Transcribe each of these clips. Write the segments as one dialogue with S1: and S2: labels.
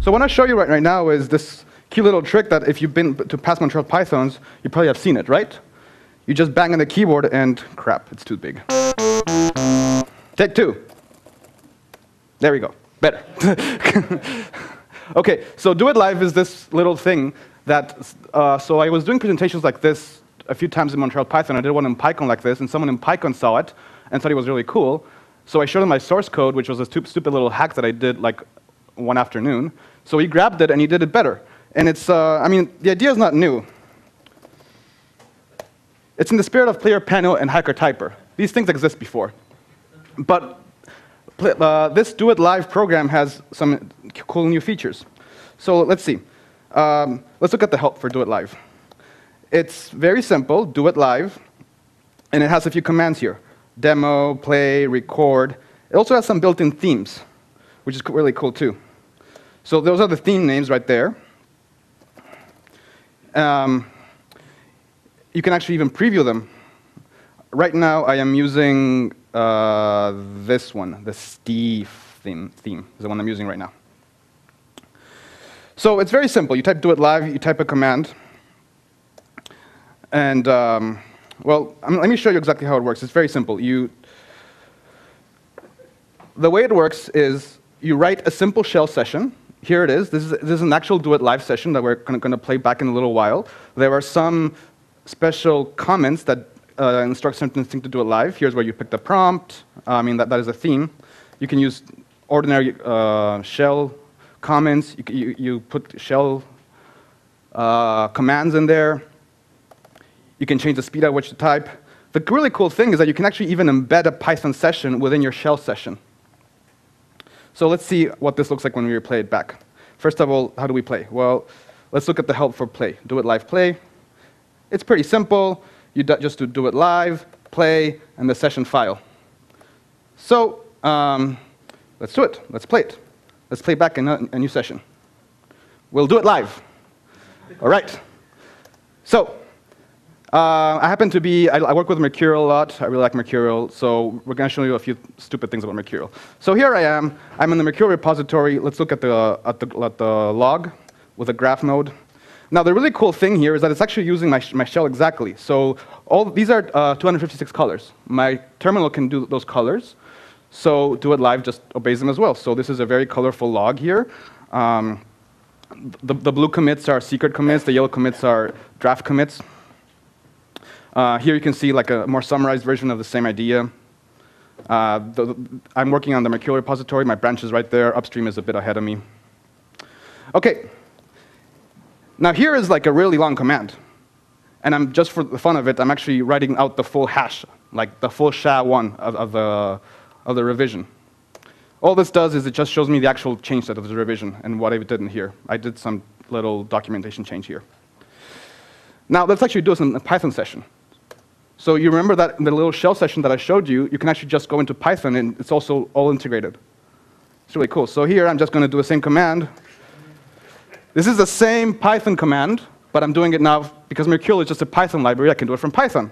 S1: So what I show you right now is this cute little trick that if you've been to past Montreal Pythons, you probably have seen it, right? You just bang on the keyboard and crap, it's too big. Take two. There we go. Better. OK, so Do It Live is this little thing that, so I was doing presentations like this a few times in Montreal Python. I did one in PyCon like this, and someone in PyCon saw it and thought it was really cool. So I showed him my source code, which was a stupid little hack that I did like one afternoon. So he grabbed it and he did it better. And it's, I mean, the idea is not new. It's in the spirit of Player Pano and Hacker Typer. These things exist before. But this Do It Live program has some cool new features. So let's see. Let's look at the help for Do It Live. It's very simple, Do It Live, and it has a few commands here. Demo, play, record. It also has some built-in themes, which is really cool too. So those are the theme names right there. You can actually even preview them. Right now, I am using this one, the Steve theme is the one I'm using right now. So it's very simple. You type Do It Live, you type a command. And, well, let me show you exactly how it works. It's very simple. The way it works is you write a simple shell session. Here it is. This is an actual Do It Live session that we're going to play back in a little while. There are some special comments that instruct something to do it live. Here's where you pick the prompt. I mean, that is a theme. You can use ordinary shell comments. You put shell commands in there. You can change the speed at which you type. The really cool thing is that you can actually even embed a Python session within your shell session. So let's see what this looks like when we replay it back. First of all, how do we play? Well, let's look at the help for play. Do It Live play. It's pretty simple. You just do it live, play, and the session file. So let's do it. Let's play it. Let's play back in a new session. We'll do it live. All right. So I work with Mercurial a lot. I really like Mercurial. So we're going to show you a few stupid things about Mercurial. So here I am. I'm in the Mercurial repository. Let's look at the log with a graph node. Now, the really cool thing here is that it's actually using my shell exactly. So these are 256 colors. My terminal can do those colors. So Do It Live just obeys them as well. So this is a very colorful log here. The blue commits are secret commits. The yellow commits are draft commits. Here you can see like a more summarized version of the same idea. I'm working on the Mercurial repository. My branch is right there. Upstream is a bit ahead of me. OK. Now here is like a really long command. And just for the fun of it, I'm actually writing out the full hash, like the full SHA-1 of the revision. All this does is it just shows me the actual change set of the revision and what I did in here. I did some little documentation change here. Now let's actually do this in a Python session. So you remember that in the little shell session that I showed you, you can actually just go into Python and it's also all integrated. It's really cool. So here I'm just going to do the same command. This is the same Python command, but I'm doing it now because Mercurial is just a Python library. I can do it from Python.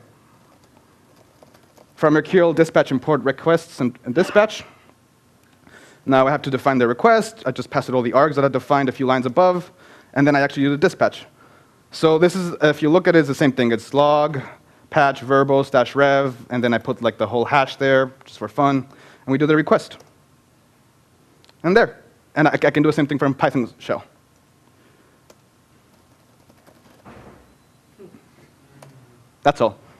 S1: From Mercurial dispatch import requests and dispatch. Now I have to define the request. I just pass it all the args that I defined a few lines above, and then I actually do the dispatch. So this is, if you look at it, it's the same thing. It's log, patch, verbose, -rev, and then I put like the whole hash there, just for fun, and we do the request. And there. And I can do the same thing from Python shell. That's all.